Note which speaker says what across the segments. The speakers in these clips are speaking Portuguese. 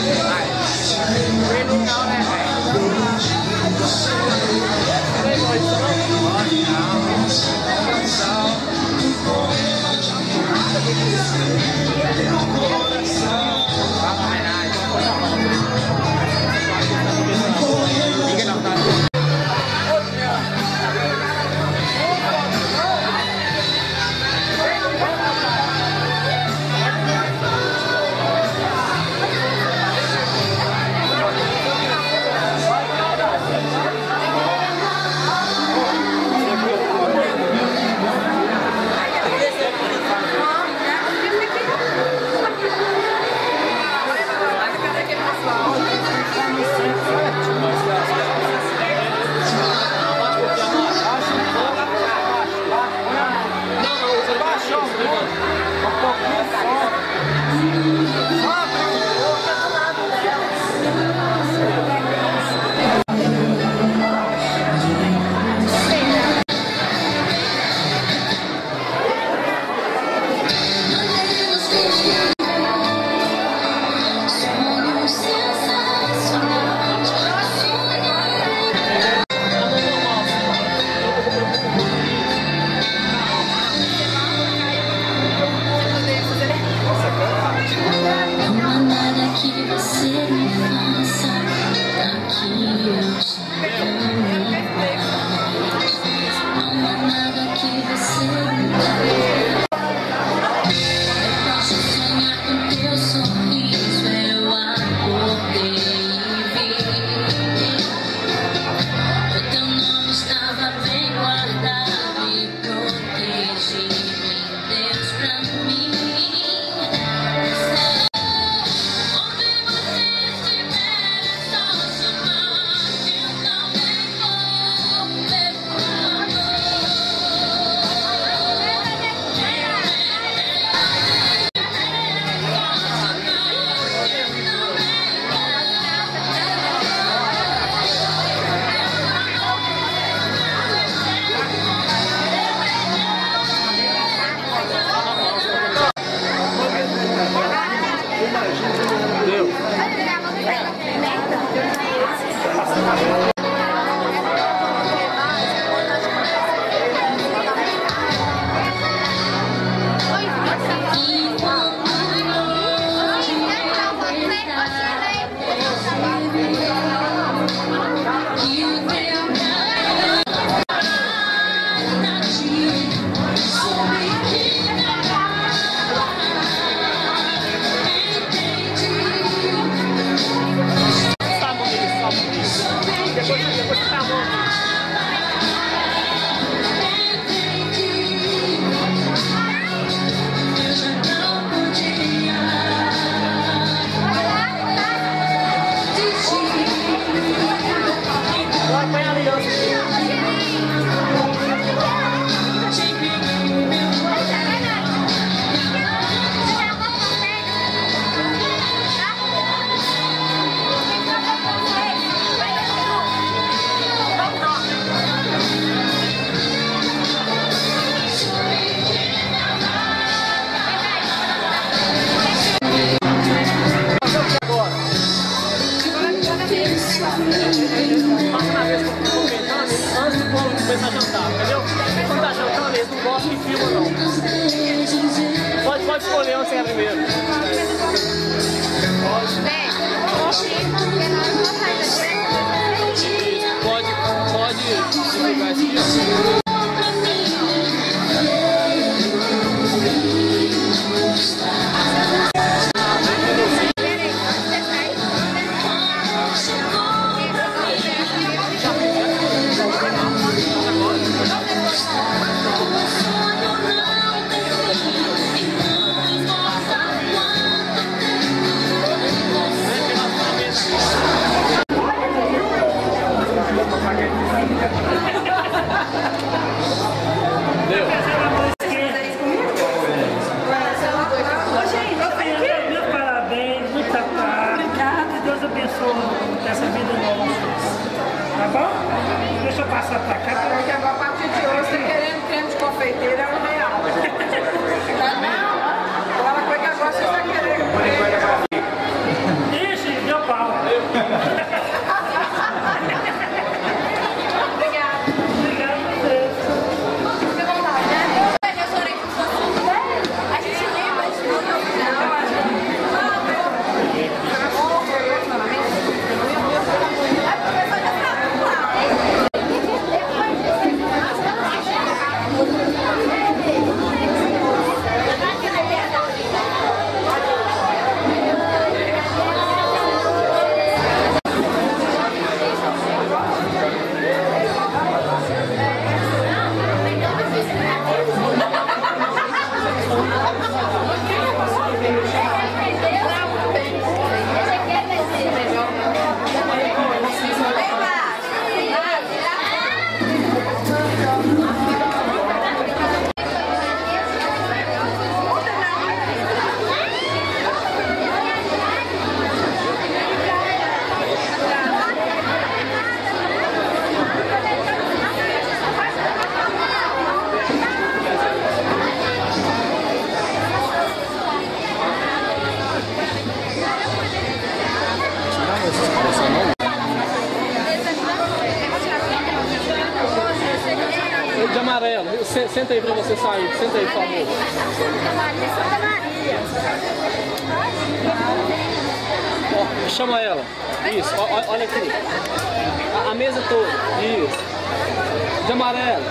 Speaker 1: Pode escolher onde você quer primeiro. Pode divulgar esse Senta aí pra você sair. Senta aí, por favor. Ó, chama ela. Isso, olha aqui. A mesa toda. Isso. De amarelo.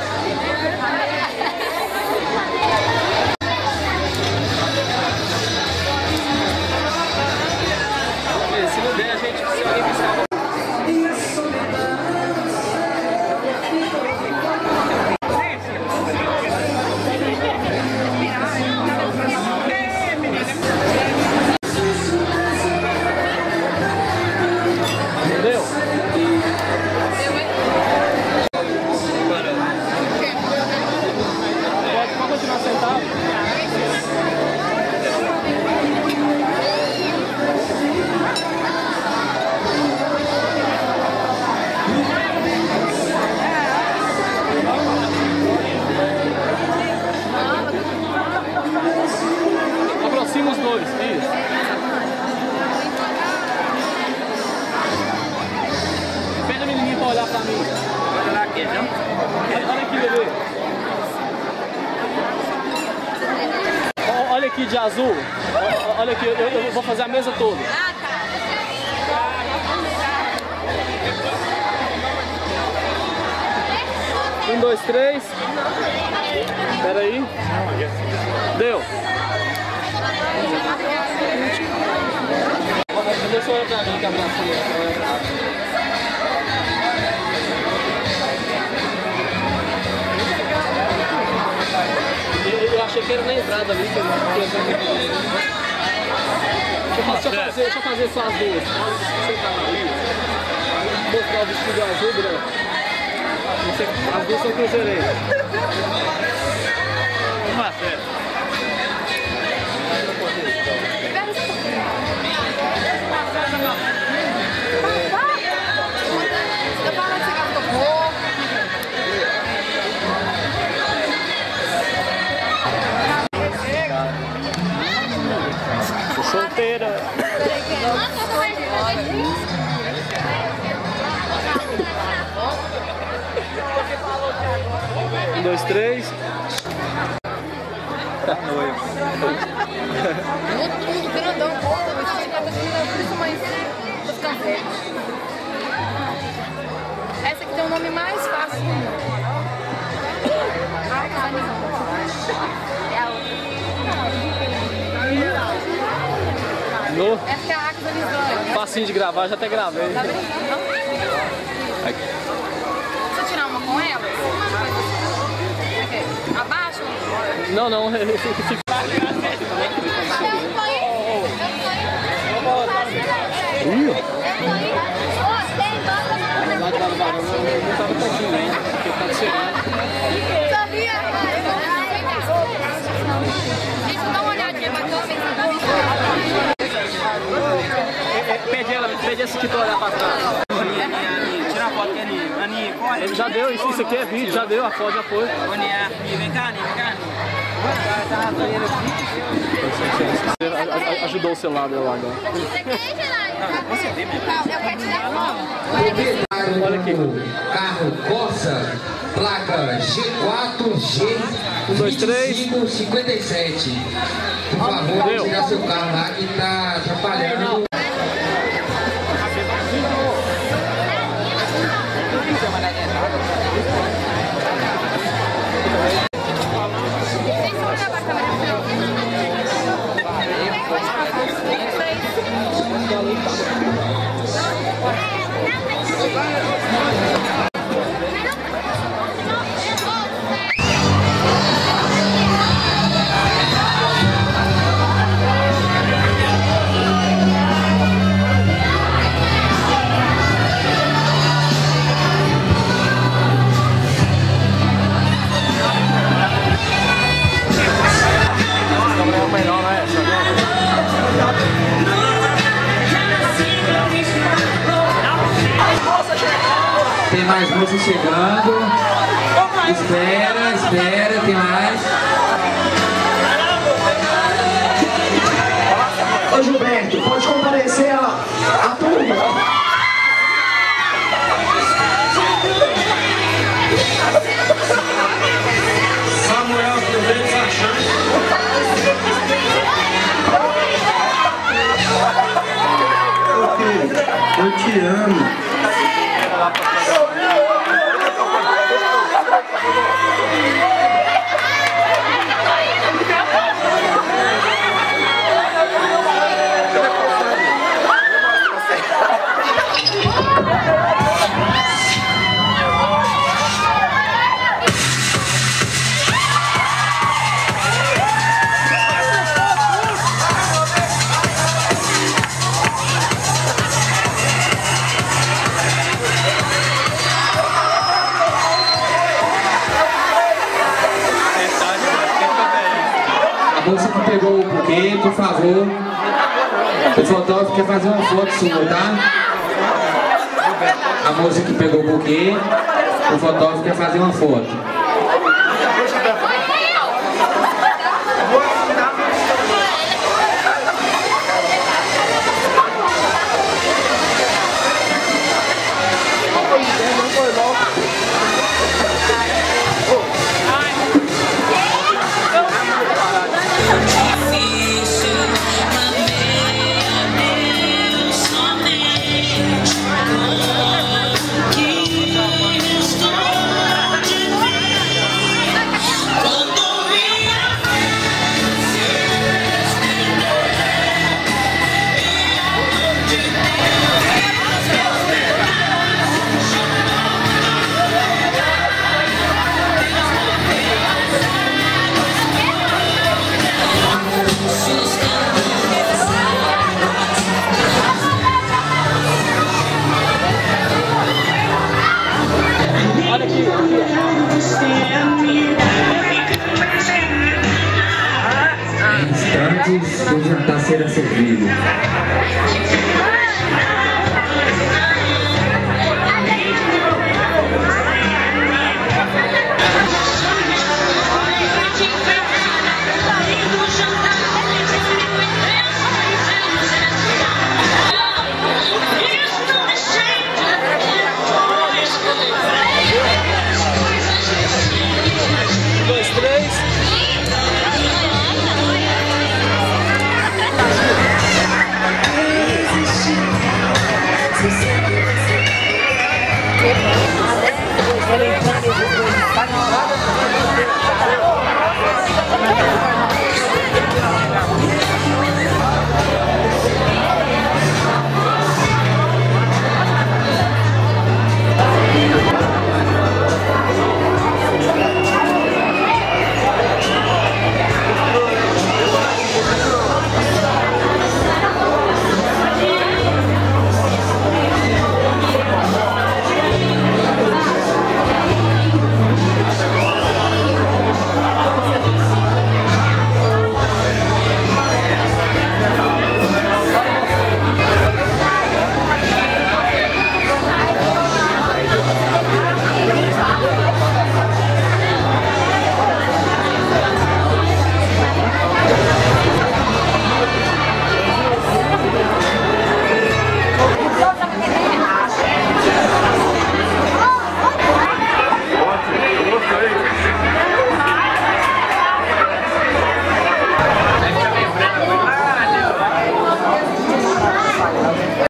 Speaker 1: Se não der, a gente se organiza. Aproxima os dois, isso. Pede a menininha pra olhar pra mim. Olha aqui, não? Olha aqui, bebê. Olha aqui de azul. Olha aqui, eu vou fazer a mesa toda. Um, dois, três. Espera aí. Deu. Deixa eu olhar pra mim, que abracinha. Eu achei que era na entrada ali, que eu deixa eu fazer só as duas. Mostrar o vestido azul, branco. As duas são cruzeirenses. Uma certa. Sou solteira. Um, dois, três. Tá noivo.
Speaker 2: Tudo, grandão, volta, mas você tá por isso mais essa aqui tem o nome mais fácil do mundo.
Speaker 1: No?
Speaker 2: Essa é a Arcos Alizane.
Speaker 1: Facinho de gravar, já até gravei.
Speaker 2: Tá brincando? Deixa eu tirar uma com ela? Aqui. Abaixa?
Speaker 1: Não, não.
Speaker 2: Deixa eu dar uma olhadinha pra
Speaker 1: Pede esse aqui pra olhar pra trás.
Speaker 3: Tira a foto ali, Ani, corre.
Speaker 1: Já deu, isso aqui é vídeo, já deu, a foto já foi.
Speaker 3: Vem cá, Ani, vem cá.
Speaker 1: Ajudou o celular dela agora.
Speaker 2: Você tem, eu quero tirar foto.
Speaker 1: Olha aqui.
Speaker 4: Carro Corsa, placa G4G2557. Por favor, tirar seu carro lá que está atrapalhando. Tem mais moças chegando. Espera, espera, tem mais.
Speaker 5: Ô Gilberto, pode comparecer a turma.
Speaker 4: buquê, por favor. O fotógrafo quer fazer uma foto sua, tá? A moça que pegou o buquê, o fotógrafo quer fazer uma foto. Em instantes, o jantar será servido.